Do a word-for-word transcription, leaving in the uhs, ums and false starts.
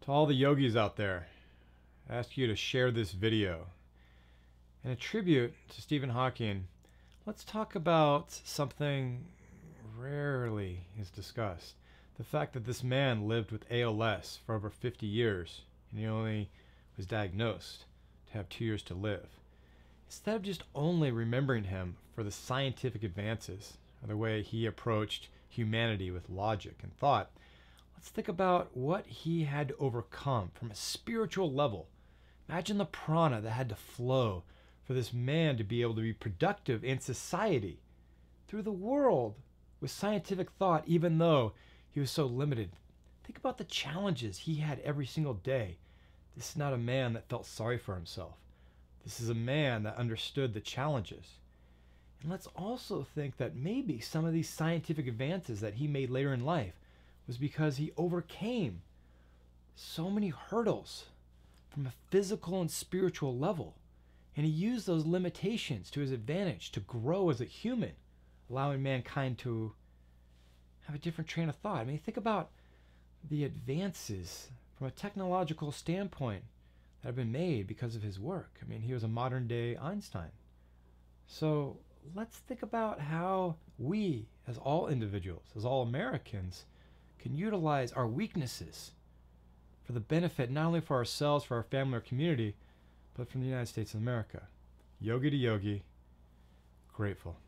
To all the yogis out there, I ask you to share this video. In a tribute to Stephen Hawking, let's talk about something rarely is discussed. The fact that this man lived with A L S for over fifty years, and he only was diagnosed to have two years to live. Instead of just only remembering him for the scientific advances, or the way he approached humanity with logic and thought, let's think about what he had to overcome from a spiritual level. Imagine the prana that had to flow for this man to be able to be productive in society, through the world, with scientific thought, even though he was so limited. Think about the challenges he had every single day. This is not a man that felt sorry for himself. This is a man that understood the challenges. And let's also think that maybe some of these scientific advances that he made later in life was because he overcame so many hurdles from a physical and spiritual level. And he used those limitations to his advantage to grow as a human, allowing mankind to have a different train of thought. I mean, think about the advances from a technological standpoint that have been made because of his work. I mean, he was a modern day Einstein. So let's think about how we, as all individuals, as all Americans, can utilize our weaknesses for the benefit not only for ourselves, for our family or community, but from the United States of America. Yogi to yogi, grateful.